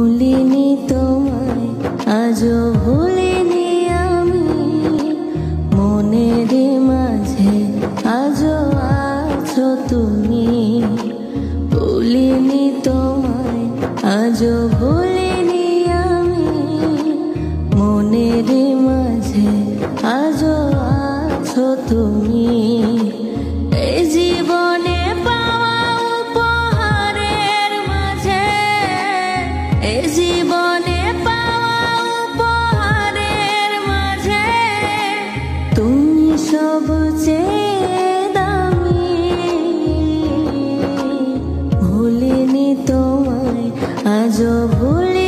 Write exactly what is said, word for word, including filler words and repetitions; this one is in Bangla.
ভুলিনি তোমায় আজও ভুলিনি আমি, মনের মাঝে আজও আছো তুমি। ভুলিনি তোমায় আজও ভুলিনি আমি, মনের মাঝে আজও আছো তুমি। এই জীবনে পাওয়া উপহারের মাঝে, এই জীবনে পাওয়া উপহারের মাঝে তুমি সবচেয়ে দামি। ভুলিনি তোমায় আজও ভুলি